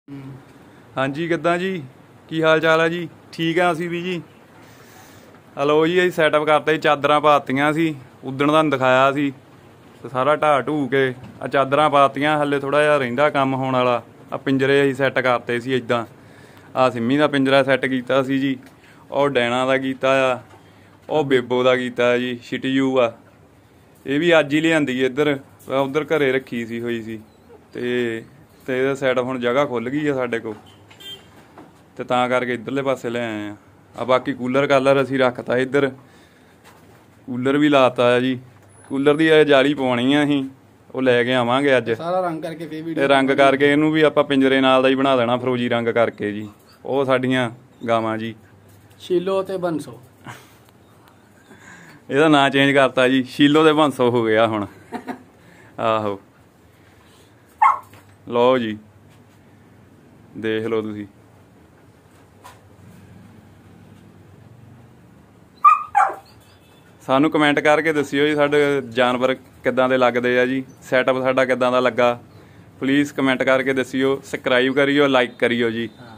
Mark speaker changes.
Speaker 1: ਹਾਂਜੀ ਕਿੱਦਾਂ ਜੀ, ਕੀ ਹਾਲ ਚਾਲ ਹੈ ਜੀ? ਠੀਕ ਆ ਅਸੀਂ ਵੀ ਜੀ। ਹਲੋ ਜੀ, ਅਸੀਂ ਸੈਟਅਪ ਕਰਤਾ ਜੀ, ਚਾਦਰਾਂ ਪਾਤੀਆਂ ਸੀ ਉਦਣ ਤੁਹਾਨੂੰ ਦਿਖਾਇਆ ਸੀ, ਸਾਰਾ ਢਾਹ ਢੂ ਕੇ ਆ ਚਾਦਰਾਂ ਪਾਤੀਆਂ। ਹਲੇ ਥੋੜਾ ਜਿਹਾ ਰਹਿੰਦਾ ਕੰਮ ਹੋਣ ਵਾਲਾ। ਆ ਪਿੰਜਰੇ ਅਸੀਂ ਸੈੱਟ ਕਰਤੇ ਸੀ ਇੱਦਾਂ। ਆ ਸਿੰਮੀ ਦਾ ਪਿੰਜਰਾ ਸੈੱਟ ਕੀਤਾ ਸੀ ਜੀ, ਉਹ ਡੈਣਾ ਦਾ ਕੀਤਾ ਆ, ਉਹ ਬੇਬੋ ਦਾ ਕੀਤਾ ਜੀ, ਸ਼ਿਟੀਯੂ ਆ। ਇਹ ਵੀ ਅੱਜ ਹੀ ਲਿਆਂਦੀ ਇੱਧਰ, ਉੱਧਰ ਘਰੇ ਰੱਖੀ ਸੀ ਹੋਈ ਸੀ ਤੇ ਇਹਦਾ ਸੈਟਅਪ ਹੁਣ ਜਗ੍ਹਾ ਖੁੱਲ ਗਈ ਆ ਸਾਡੇ ਕੋਲ, ਤੇ ਤਾਂ ਕਰਕੇ ਇੱਧਰਲੇ ਪਾਸੇ ਲੈ ਆਏ ਆ। ਬਾਕੀ ਕੂਲਰ ਕਾਲਰ ਅਸੀਂ ਰੱਖਤਾ ਇੱਧਰ, ਕੂਲਰ ਵੀ ਲਾਤਾ ਆ ਜੀ। ਕੂਲਰ ਦੀ ਜਾਲੀ ਪਵਾਉਣੀ ਆ ਅਸੀਂ, ਉਹ ਲੈ ਕੇ ਆਵਾਂਗੇ ਅੱਜ।
Speaker 2: ਸਾਰਾ ਰੰਗ ਕਰਕੇ ਫੇਰ ਵੀਡੀਓ
Speaker 1: ਤੇ ਰੰਗ ਕਰਕੇ ਇਹਨੂੰ ਵੀ ਆਪਾਂ ਪਿੰਜਰੇ ਨਾਲ ਦਾ ਹੀ ਬਣਾ ਦੇਣਾ, ਫਰੋਜੀ ਰੰਗ ਕਰਕੇ ਜੀ। ਉਹ ਸਾਡੀਆਂ ਗਾਵਾਂ ਜੀ,
Speaker 2: ਸ਼ੀਲੋ ਤੇ ਬੰਸੋ।
Speaker 1: ਇਹਦਾ ਨਾਂ ਚੇਂਜ ਕਰਤਾ ਜੀ, ਸ਼ੀਲੋ ਤੇ ਬੰਸੋ ਹੋ ਗਿਆ ਹੁਣ। ਆਹੋ ਲਓ ਜੀ, ਦੇਖ ਲਓ ਤੁਸੀਂ। ਸਾਨੂੰ ਕਮੈਂਟ ਕਰਕੇ ਦੱਸਿਓ ਜੀ ਸਾਡੇ ਜਾਨਵਰ ਕਿੱਦਾਂ ਦੇ ਲੱਗਦੇ ਆ ਜੀ, ਸੈਟਅਪ ਸਾਡਾ ਕਿੱਦਾਂ ਦਾ ਲੱਗਾ। ਪਲੀਜ਼ ਕਮੈਂਟ ਕਰਕੇ ਦੱਸਿਓ, ਸਬਸਕ੍ਰਾਈਬ ਕਰਿਓ, ਲਾਈਕ ਕਰਿਓ ਜੀ।